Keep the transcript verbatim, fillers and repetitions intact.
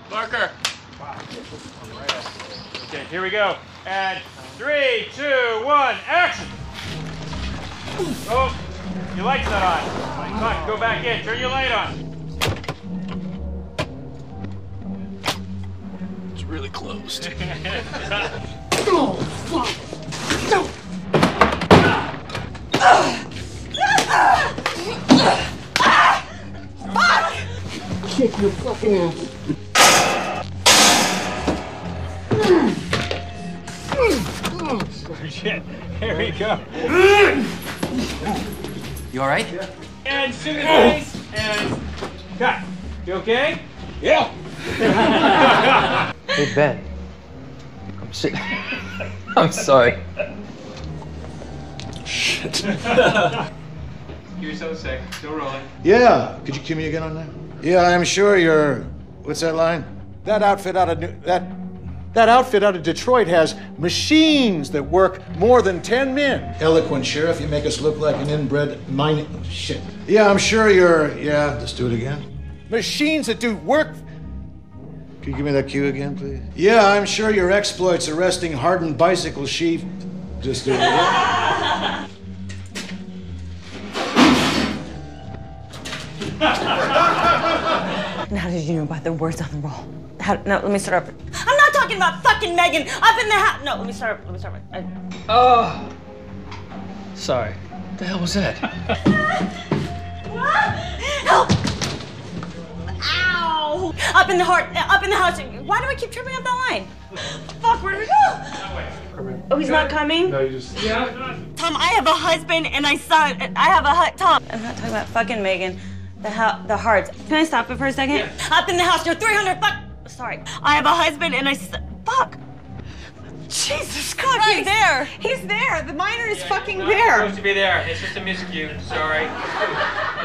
Marker. Okay, here we go. And three, two, one, action. Oh, your light's not on. Come on, go back in. Turn your light on. It's really closed. Oh, fuck! No! Fuck! Kick your fucking ass. Shit. Here we go. You all right? And shoot his face. And cut. You okay? Yeah. Hey, Ben. I'm si- I'm sorry. Shit. You're so sick. Still rolling. Yeah. Could you cue me again on that? Yeah, I'm sure you're. What's that line? That outfit out of New- that that outfit out of Detroit has machines that work more than ten men. Eloquent sheriff, you make us look like an inbred mining shit. Yeah, I'm sure you're. Yeah, let's do it again. Machines that do work. Can you give me that cue again, please? Yeah, I'm sure your exploits arresting hardened bicycle sheep. Just do it again. How did you know about the words on the roll? How, no, let me start over. I'm not talking about fucking Megan up in the house. No, let me start. Let me start. I... Oh. Sorry. What the hell was that? Help! Ow! Up in the heart. Up in the house. Why do I keep tripping up that line? Fuck, where do we go? Oh, he's not coming? No, you just. Yeah. Tom, I have a husband and I son. I have a hut. Tom, I'm not talking about fucking Megan. The ha- the hearts. Can I stop it for a second? Yeah. Up in the house, you're three hundred fuck. Sorry. I have a husband and I son. Fuck. Jesus Christ. He's there. He's there. The miner is Yeah, fucking not there. supposed to be there. It's just a miscue. Sorry.